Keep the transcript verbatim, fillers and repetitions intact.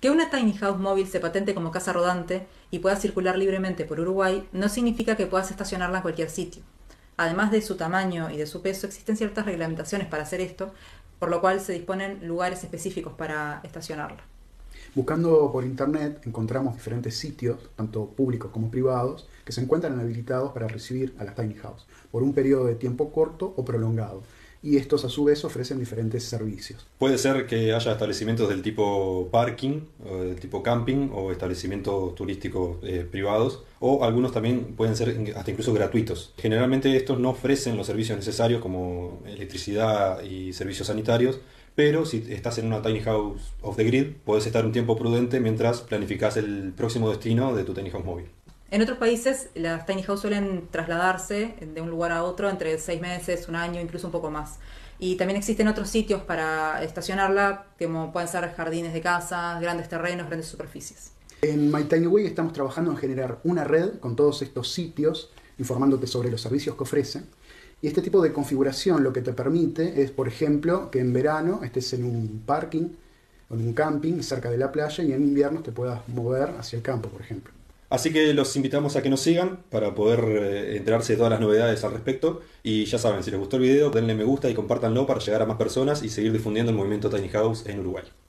Que una tiny house móvil se patente como casa rodante y pueda circular libremente por Uruguay no significa que puedas estacionarla en cualquier sitio. Además de su tamaño y de su peso, existen ciertas reglamentaciones para hacer esto, por lo cual se disponen lugares específicos para estacionarla. Buscando por internet encontramos diferentes sitios, tanto públicos como privados, que se encuentran habilitados para recibir a las tiny house por un periodo de tiempo corto o prolongado. Y estos a su vez ofrecen diferentes servicios. Puede ser que haya establecimientos del tipo parking, o del tipo camping o establecimientos turísticos eh, privados, o algunos también pueden ser hasta incluso gratuitos. Generalmente estos no ofrecen los servicios necesarios como electricidad y servicios sanitarios, pero si estás en una tiny house off the grid, puedes estar un tiempo prudente mientras planificas el próximo destino de tu tiny house móvil. En otros países, las tiny house suelen trasladarse de un lugar a otro entre seis meses, un año, incluso un poco más. Y también existen otros sitios para estacionarla, como pueden ser jardines de casas, grandes terrenos, grandes superficies. En MyTinyWay estamos trabajando en generar una red con todos estos sitios, informándote sobre los servicios que ofrecen. Y este tipo de configuración lo que te permite es, por ejemplo, que en verano estés en un parking o en un camping cerca de la playa y en invierno te puedas mover hacia el campo, por ejemplo. Así que los invitamos a que nos sigan para poder eh, enterarse de todas las novedades al respecto. Y ya saben, si les gustó el video, denle me gusta y compártanlo para llegar a más personas y seguir difundiendo el movimiento Tiny House en Uruguay.